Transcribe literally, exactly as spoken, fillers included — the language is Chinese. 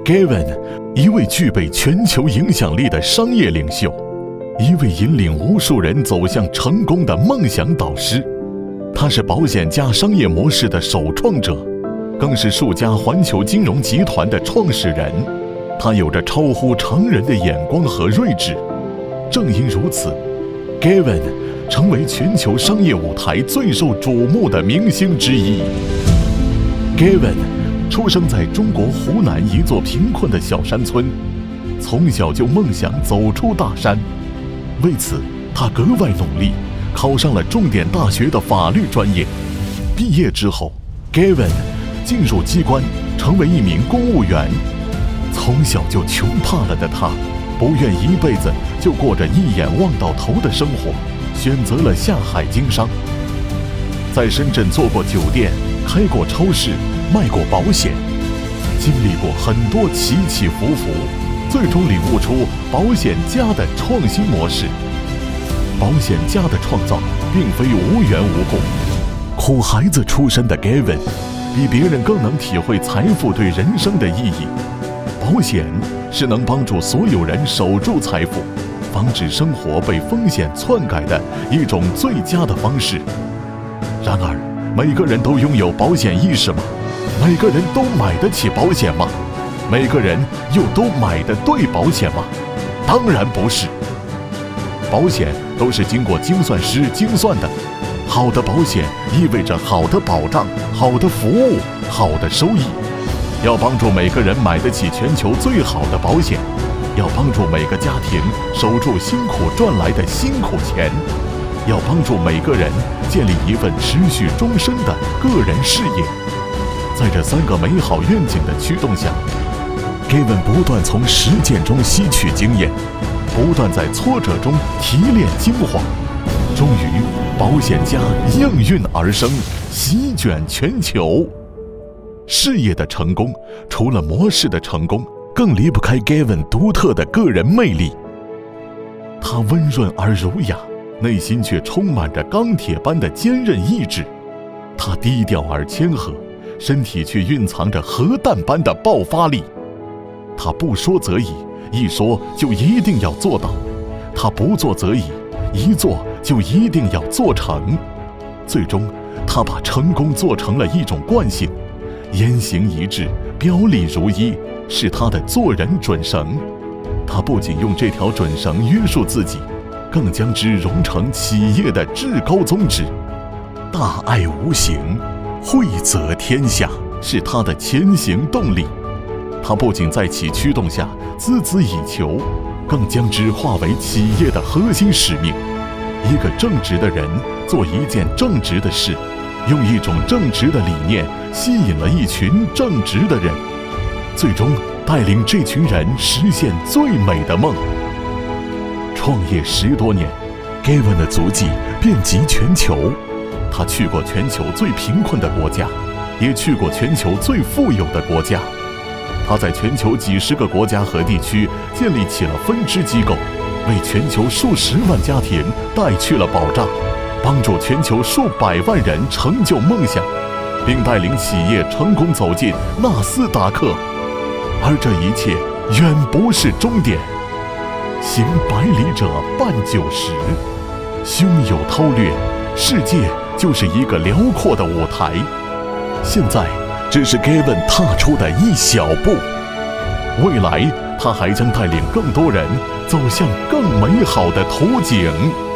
Gavin， 一位具备全球影响力的商业领袖，一位引领无数人走向成功的梦想导师。他是保险家商业模式的首创者，更是数家环球金融集团的创始人。他有着超乎常人的眼光和睿智。正因如此 ，Gavin 成为全球商业舞台最受瞩目的明星之一。Gavin 出生在中国湖南一座贫困的小山村，从小就梦想走出大山。为此，他格外努力，考上了重点大学的法律专业。毕业之后 ，Gavin 进入机关，成为一名公务员。从小就穷怕了的他，不愿一辈子就过着一眼望到头的生活，选择了下海经商。在深圳做过酒店，开过超市，卖过保险，经历过很多起起伏伏，最终领悟出保险家的创新模式。保险家的创造并非无缘无故，苦孩子出身的 Gavin 比别人更能体会财富对人生的意义。保险是能帮助所有人守住财富，防止生活被风险篡改的一种最佳的方式。然而，每个人都拥有保险意识吗？每个人都买得起保险吗？每个人又都买得对保险吗？当然不是。保险都是经过精算师精算的，好的保险意味着好的保障、好的服务、好的收益。要帮助每个人买得起全球最好的保险，要帮助每个家庭守住辛苦赚来的辛苦钱，要帮助每个人建立一份持续终身的个人事业。在这三个美好愿景的驱动下 ，Gavin 不断从实践中吸取经验，不断在挫折中提炼精华，终于，保险家应运而生，席卷全球。事业的成功，除了模式的成功，更离不开 Gavin 独特的个人魅力。他温润而儒雅，内心却充满着钢铁般的坚韧意志。他低调而谦和，身体却蕴藏着核弹般的爆发力。他不说则已，一说就一定要做到；他不做则已，一做就一定要做成。最终，他把成功做成了一种惯性。言行一致，表里如一，是他的做人准绳。他不仅用这条准绳约束自己，更将之融成企业的至高宗旨。大爱无形，惠泽天下，是他的前行动力。他不仅在其驱动下孜孜以求，更将之化为企业的核心使命。一个正直的人做一件正直的事，用一种正直的理念吸引了一群正直的人，最终带领这群人实现最美的梦。创业十多年 ，Gavin 的足迹遍及全球。他去过全球最贫困的国家，也去过全球最富有的国家。他在全球几十个国家和地区建立起了分支机构，为全球数十万家庭带去了保障。帮助全球数百万人成就梦想，并带领企业成功走进纳斯达克。而这一切远不是终点。行百里者半九十，胸有韬略，世界就是一个辽阔的舞台。现在只是 Gavin 踏出的一小步，未来他还将带领更多人走向更美好的图景。